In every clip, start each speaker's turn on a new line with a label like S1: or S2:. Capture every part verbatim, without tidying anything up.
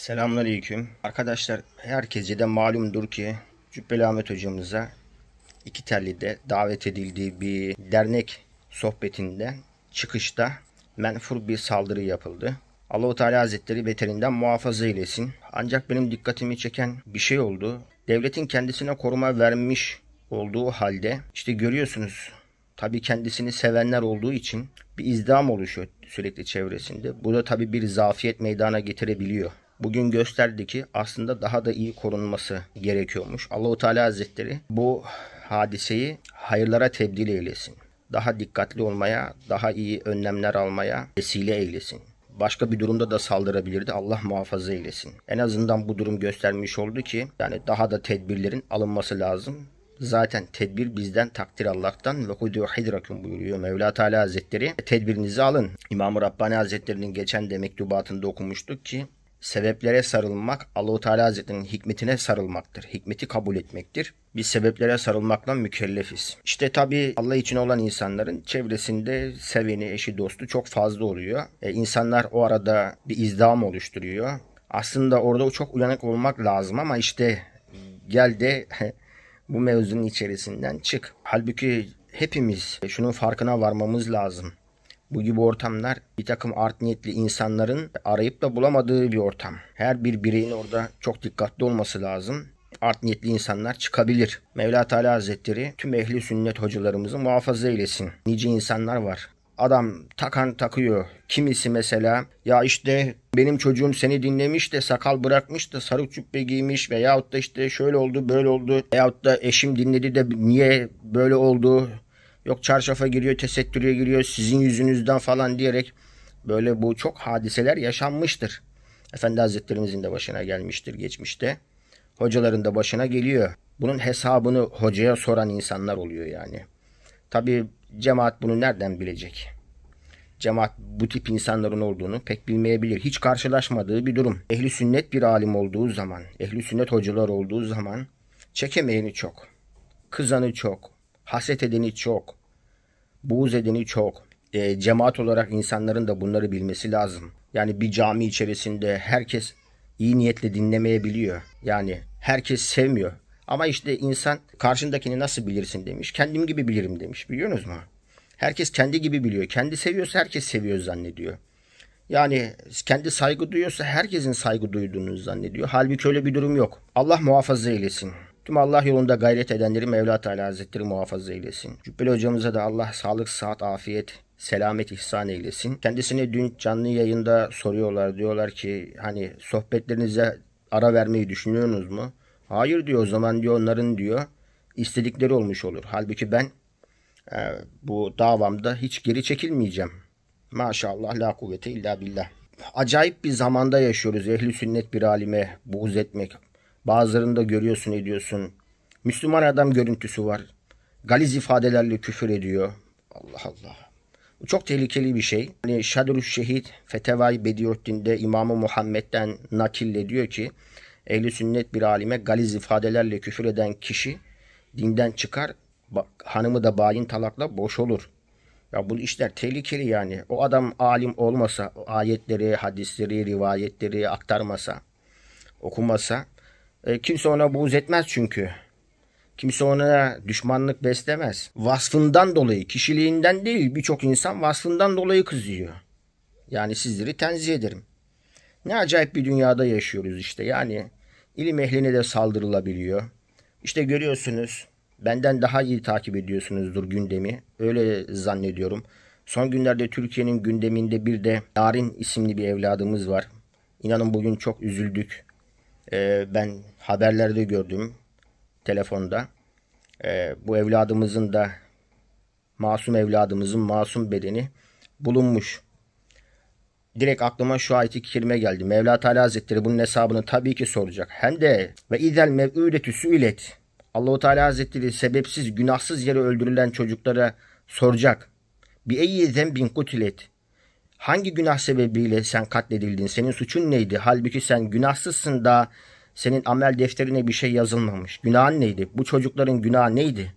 S1: Selamünaleyküm. Arkadaşlar herkese de malumdur ki Cübbeli Ahmet hocamıza iki Telli'de davet edildiği bir dernek sohbetinden çıkışta menfur bir saldırı yapıldı. Allahu Teala Hazretleri beterinden muhafaza eylesin. Ancak benim dikkatimi çeken bir şey oldu. Devletin kendisine koruma vermiş olduğu halde işte görüyorsunuz tabii kendisini sevenler olduğu için bir izdiham oluşuyor sürekli çevresinde. Bu da tabii bir zafiyet meydana getirebiliyor. Bugün gösterdi ki aslında daha da iyi korunması gerekiyormuş. Allahu Teala Hazretleri bu hadiseyi hayırlara tebdil eylesin. Daha dikkatli olmaya, daha iyi önlemler almaya vesile eylesin. Başka bir durumda da saldırabilirdi. Allah muhafaza eylesin. En azından bu durum göstermiş oldu ki yani daha da tedbirlerin alınması lazım. Zaten tedbir bizden, takdir Allah'tan ve hudu hidrakum buyuruyor Mevla Teala Hazretleri. Tedbirinizi alın. İmam-ı Rabbani Hazretleri'nin geçen de mektubatında okumuştuk ki sebeplere sarılmak Allahu Teala Hazretleri'nin hikmetine sarılmaktır. Hikmeti kabul etmektir. Biz sebeplere sarılmakla mükellefiz. İşte tabii Allah için olan insanların çevresinde seveni, eşi, dostu çok fazla oluyor. E, insanlar o arada bir izdiham oluşturuyor. Aslında orada çok uyanık olmak lazım ama işte gel de bu mevzunun içerisinden çık. Halbuki hepimiz şunun farkına varmamız lazım. Bu gibi ortamlar bir takım art niyetli insanların arayıp da bulamadığı bir ortam. Her bir bireyin orada çok dikkatli olması lazım. Art niyetli insanlar çıkabilir. Mevla Teala Hazretleri tüm ehli sünnet hocalarımızı muhafaza eylesin. Nice insanlar var. Adam takan takıyor. Kimisi mesela ya işte benim çocuğum seni dinlemiş de sakal bırakmış da sarık cübbe giymiş veyahut da işte şöyle oldu böyle oldu veyahut da eşim dinledi de niye böyle oldu. Yok çarşafa giriyor, tesettüre giriyor sizin yüzünüzden falan diyerek böyle bu çok hadiseler yaşanmıştır. Efendi Hazretlerimizin de başına gelmiştir geçmişte. Hocaların da başına geliyor. Bunun hesabını hocaya soran insanlar oluyor yani. Tabi cemaat bunu nereden bilecek? Cemaat bu tip insanların olduğunu pek bilmeyebilir. Hiç karşılaşmadığı bir durum. Ehli sünnet bir alim olduğu zaman, ehli sünnet hocalar olduğu zaman çekemeyeni çok, kızanı çok, haset edeni çok, buğz edeni çok. E, cemaat olarak insanların da bunları bilmesi lazım. Yani bir cami içerisinde herkes iyi niyetle dinlemeyebiliyor. Yani herkes sevmiyor. Ama işte insan karşındakini nasıl bilirsin demiş. Kendim gibi bilirim demiş. Biliyorsunuz mu? Herkes kendi gibi biliyor. Kendi seviyorsa herkes seviyor zannediyor. Yani kendi saygı duyuyorsa herkesin saygı duyduğunu zannediyor. Halbuki öyle bir durum yok. Allah muhafaza eylesin. Tüm Allah yolunda gayret edenleri Mevla Teala Hazretleri muhafaza eylesin. Cübbeli hocamıza da Allah sağlık, sıhhat, afiyet, selamet ihsan eylesin. Kendisine dün canlı yayında soruyorlar. Diyorlar ki hani sohbetlerinize ara vermeyi düşünüyorsunuz mu? Hayır diyor, o zaman diyor onların diyor istedikleri olmuş olur. Halbuki ben e, bu davamda hiç geri çekilmeyeceğim. Maşallah la kuvvete illa billah. Acayip bir zamanda yaşıyoruz. Ehli sünnet bir alime buğz etmek. Bazılarını da görüyorsun ediyorsun. Müslüman adam görüntüsü var. Galiz ifadelerle küfür ediyor. Allah Allah. Bu çok tehlikeli bir şey. Hani Şadrus Şehit Fetevai Bediüddin'de İmam-ı Muhammed'den nakille diyor ki ehli sünnet bir alime galiz ifadelerle küfür eden kişi dinden çıkar, hanımı da bayin talakla boş olur. Ya bu işler tehlikeli yani. O adam alim olmasa, ayetleri, hadisleri, rivayetleri aktarmasa, okumasa e, kimse ona buğz etmez çünkü. Kimse ona düşmanlık beslemez. Vasfından dolayı, kişiliğinden değil birçok insan vasfından dolayı kızıyor. Yani sizleri tenzih ederim. Ne acayip bir dünyada yaşıyoruz işte. Yani ilim ehline de saldırılabiliyor. İşte görüyorsunuz, benden daha iyi takip ediyorsunuzdur gündemi. Öyle zannediyorum. Son günlerde Türkiye'nin gündeminde bir de Narin isimli bir evladımız var. İnanın bugün çok üzüldük. Ee, ben haberlerde gördüm telefonda. Ee, bu evladımızın da masum evladımızın masum bedeni bulunmuş. Direkt aklıma şu ayet-i kerime geldi. Mevla Teala Hazretleri bunun hesabını tabii ki soracak. Hem de ve izel mev'udetü suilet. Allahu Teala Hazretleri sebepsiz, günahsız yere öldürülen çocuklara soracak. Bi eyyi zembin kutilet. Hangi günah sebebiyle sen katledildin? Senin suçun neydi? Halbuki sen günahsızsın da senin amel defterine bir şey yazılmamış. Günahın neydi? Bu çocukların günahı neydi?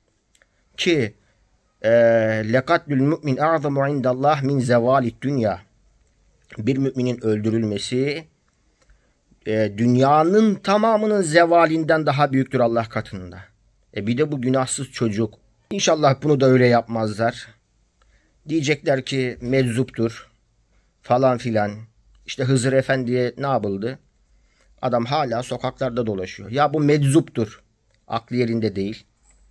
S1: Ki lekatlül mümin a'zamu indallah min zevalit dünya. Bir müminin öldürülmesi e, dünyanın tamamının zevalinden daha büyüktür Allah katında. E bir de bu günahsız çocuk. İnşallah bunu da öyle yapmazlar. Diyecekler ki meczuptur falan filan. İşte Hızır Efendi'ye ne yapıldı? Adam hala sokaklarda dolaşıyor. Ya bu meczuptur. Aklı yerinde değil.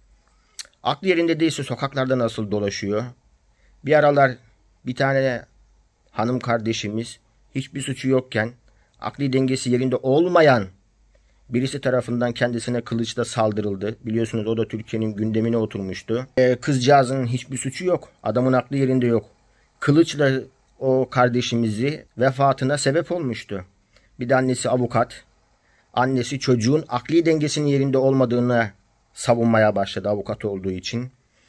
S1: Aklı yerinde değilse sokaklarda nasıl dolaşıyor? Bir aralar bir tane hanım kardeşimiz hiçbir suçu yokken akli dengesi yerinde olmayan birisi tarafından kendisine kılıçla saldırıldı. Biliyorsunuz o da Türkiye'nin gündemine oturmuştu. Ee, kızcağızın hiçbir suçu yok. Adamın aklı yerinde yok. Kılıçla o kardeşimizi vefatına sebep olmuştu. Bir de annesi avukat. Annesi çocuğun akli dengesinin yerinde olmadığını savunmaya başladı avukat olduğu için.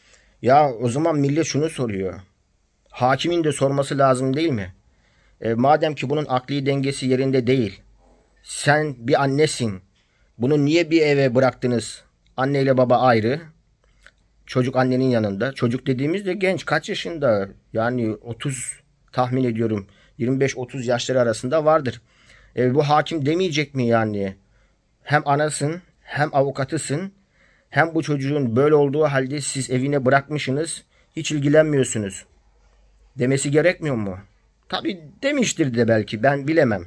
S1: Ya o zaman millet şunu soruyor. Hakimin de sorması lazım değil mi? E, madem ki bunun akli dengesi yerinde değil. Sen bir annesin. Bunu niye bir eve bıraktınız? Anne ile baba ayrı. Çocuk annenin yanında. Çocuk dediğimizde genç, kaç yaşında? Yani otuz tahmin ediyorum. yirmi beş otuz yaşları arasında vardır. E, bu hakim demeyecek mi yani? Hem anasın, hem avukatısın, hem bu çocuğun böyle olduğu halde siz evine bırakmışsınız, hiç ilgilenmiyorsunuz demesi gerekmiyor mu? Tabii demiştir de belki, ben bilemem.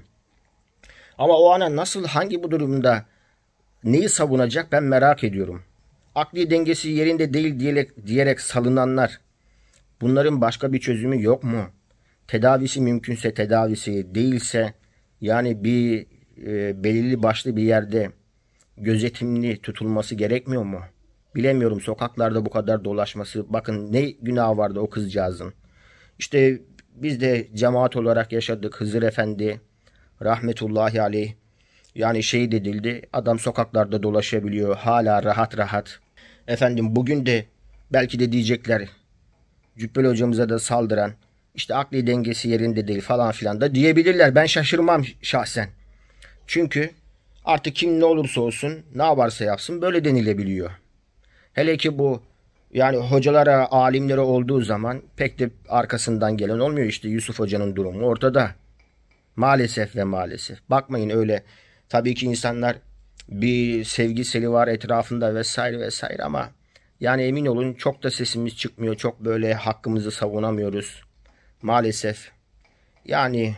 S1: Ama o ana nasıl, hangi bu durumda neyi savunacak ben merak ediyorum. Akli dengesi yerinde değil diyerek, diyerek salınanlar, bunların başka bir çözümü yok mu? Tedavisi mümkünse tedavisi, değilse yani bir e, belirli başlı bir yerde gözetimli tutulması gerekmiyor mu? Bilemiyorum, sokaklarda bu kadar dolaşması. Bakın ne günah vardı o kızcağızın. İşte biz de cemaat olarak yaşadık. Hızır Efendi rahmetullahi aleyh yani şehit edildi. Adam sokaklarda dolaşabiliyor hala rahat rahat. Efendim bugün de belki de diyecekler Cübbeli hocamıza da saldıran işte akli dengesi yerinde değil falan filan da diyebilirler. Ben şaşırmam şahsen. Çünkü artık kim ne olursa olsun, ne yaparsa yapsın böyle denilebiliyor. Hele ki bu yani hocalara, alimlere olduğu zaman pek de arkasından gelen olmuyor. İşte Yusuf Hoca'nın durumu ortada. Maalesef ve maalesef. Bakmayın öyle. Tabii ki insanlar bir sevgi seli var etrafında vesaire vesaire ama yani emin olun çok da sesimiz çıkmıyor. Çok böyle hakkımızı savunamıyoruz. Maalesef. Yani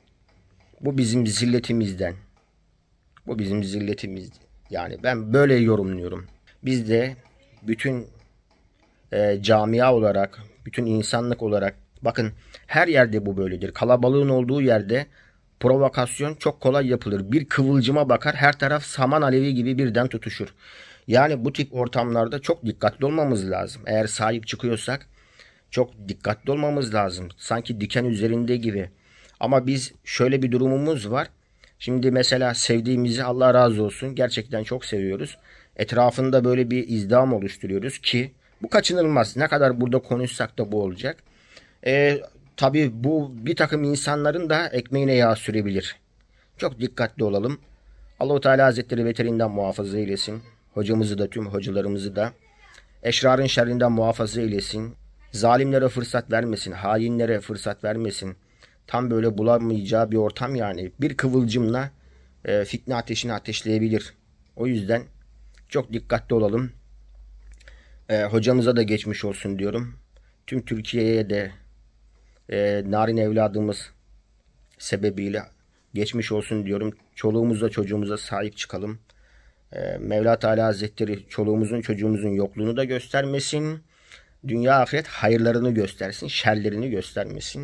S1: bu bizim zilletimizden. Bu bizim zilletimiz. Yani ben böyle yorumluyorum. Biz de bütün e, camia olarak, bütün insanlık olarak, bakın her yerde bu böyledir. Kalabalığın olduğu yerde provokasyon çok kolay yapılır. Bir kıvılcıma bakar, her taraf saman alevi gibi birden tutuşur. Yani bu tip ortamlarda çok dikkatli olmamız lazım. Eğer sahip çıkıyorsak çok dikkatli olmamız lazım. Sanki diken üzerinde gibi. Ama biz şöyle bir durumumuz var. Şimdi mesela sevdiğimizi, Allah razı olsun, gerçekten çok seviyoruz. Etrafında böyle bir izdiham oluşturuyoruz ki bu kaçınılmaz. Ne kadar burada konuşsak da bu olacak. E, tabii bu bir takım insanların da ekmeğine yağ sürebilir. Çok dikkatli olalım. Allah-u Teala Hazretleri beterinden muhafaza eylesin. Hocamızı da, tüm hocalarımızı da eşrarın şerrinden muhafaza eylesin. Zalimlere fırsat vermesin. Hainlere fırsat vermesin. Tam böyle bulamayacağı bir ortam yani. Bir kıvılcımla e, fitne ateşini ateşleyebilir. O yüzden çok dikkatli olalım. E, hocamıza da geçmiş olsun diyorum. Tüm Türkiye'ye de e, narin evladımız sebebiyle geçmiş olsun diyorum. Çoluğumuza çocuğumuza sahip çıkalım. E, Mevla Teala Hazretleri çoluğumuzun çocuğumuzun yokluğunu da göstermesin. Dünya ahiret hayırlarını göstersin. Şerlerini göstermesin.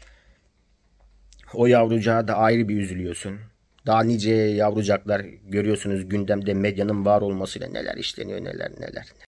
S1: O yavrucağa da ayrı bir üzülüyorsun. Daha nice yavrucaklar görüyorsunuz gündemde medyanın var olmasıyla neler işleniyor neler neler.